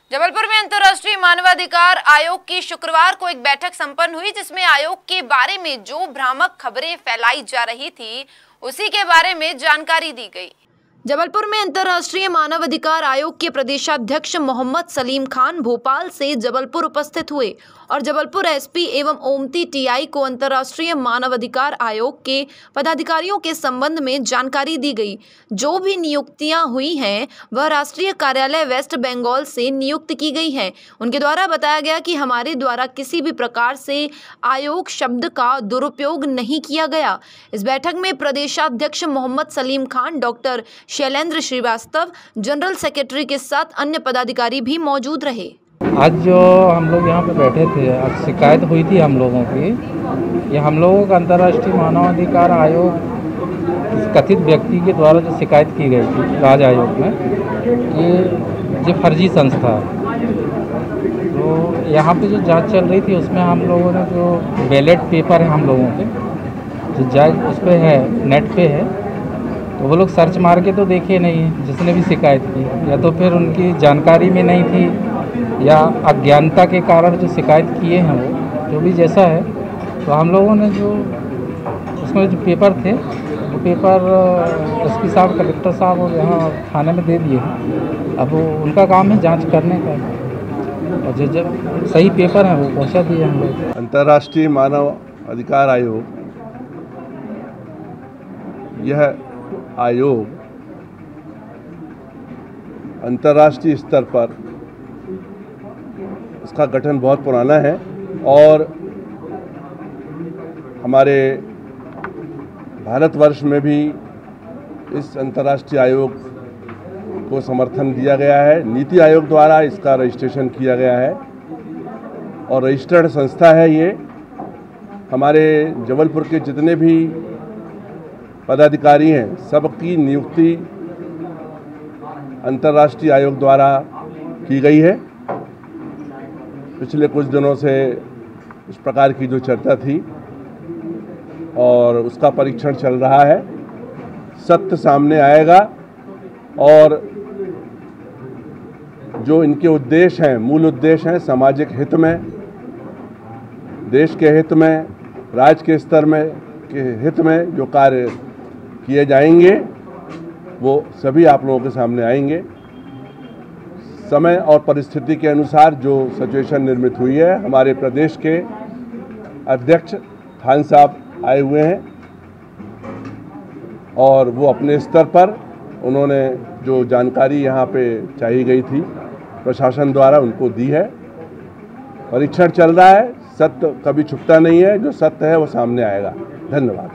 जबलपुर में अंतर्राष्ट्रीय मानवाधिकार आयोग की शुक्रवार को एक बैठक संपन्न हुई, जिसमें आयोग के बारे में जो भ्रामक खबरें फैलाई जा रही थी उसी के बारे में जानकारी दी गई। जबलपुर में अंतर्राष्ट्रीय मानवाधिकार आयोग के प्रदेशाध्यक्ष मोहम्मद सलीम खान भोपाल से जबलपुर उपस्थित हुए और जबलपुर एसपी एवं ओमती टीआई को अंतर्राष्ट्रीय मानवाधिकार आयोग के पदाधिकारियों के संबंध में जानकारी दी गई। जो भी नियुक्तियां हुई हैं वह राष्ट्रीय कार्यालय वेस्ट बंगाल से नियुक्त की गई हैं। उनके द्वारा बताया गया कि हमारे द्वारा किसी भी प्रकार से आयोग शब्द का दुरुपयोग नहीं किया गया। इस बैठक में प्रदेशाध्यक्ष Mohammad Salim Khan, doctor Shailendra Srivastava, general secretary के साथ अन्य पदाधिकारी भी मौजूद रहे। आज जो हम लोग यहाँ पे बैठे थे, आज शिकायत हुई थी हम लोगों की, ये हम लोगों का अंतर्राष्ट्रीय मानवाधिकार आयोग इस कथित व्यक्ति के द्वारा जो शिकायत की गई थी राज्य आयोग में कि ये फर्जी संस्था है। तो यहाँ पे जो जांच चल रही थी उसमें हम लोगों ने जो बैलेट पेपर है हम लोगों के जो जांच उस पर है, नेट पे है, तो वो लोग सर्च मार के तो देखे नहीं जिसने भी शिकायत की, या तो फिर उनकी जानकारी में नहीं थी या अज्ञानता के कारण जो शिकायत किए हैं वो जो भी जैसा है। तो हम लोगों ने जो उसमें जो पेपर थे वो पेपर एसपी साहब, कलेक्टर साहब और यहाँ थाने में दे दिए हैं। अब वो उनका काम है जांच करने का, और जो सही पेपर हैं वो पहुँचा दिए हम लोग। अंतर्राष्ट्रीय मानव अधिकार आयोग, यह आयोग अंतर्राष्ट्रीय स्तर पर इसका गठन बहुत पुराना है और हमारे भारतवर्ष में भी इस अंतर्राष्ट्रीय आयोग को समर्थन दिया गया है। नीति आयोग द्वारा इसका रजिस्ट्रेशन किया गया है और रजिस्टर्ड संस्था है। ये हमारे जबलपुर के जितने भी पदाधिकारी हैं सबकी नियुक्ति अंतर्राष्ट्रीय आयोग द्वारा की गई है। पिछले कुछ दिनों से इस प्रकार की जो चर्चा थी और उसका परीक्षण चल रहा है। सत्य सामने आएगा और जो इनके उद्देश्य हैं, मूल उद्देश्य हैं सामाजिक हित में, देश के हित में, राज्य के स्तर में के हित में जो कार्य किए जाएंगे वो सभी आप लोगों के सामने आएंगे। समय और परिस्थिति के अनुसार जो सिचुएशन निर्मित हुई है, हमारे प्रदेश के अध्यक्ष खान साहब आए हुए हैं और वो अपने स्तर पर उन्होंने जो जानकारी यहाँ पे चाहिए गई थी प्रशासन द्वारा उनको दी है। परीक्षण चल रहा है, सत्य कभी छुपता नहीं है, जो सत्य है वो सामने आएगा। धन्यवाद।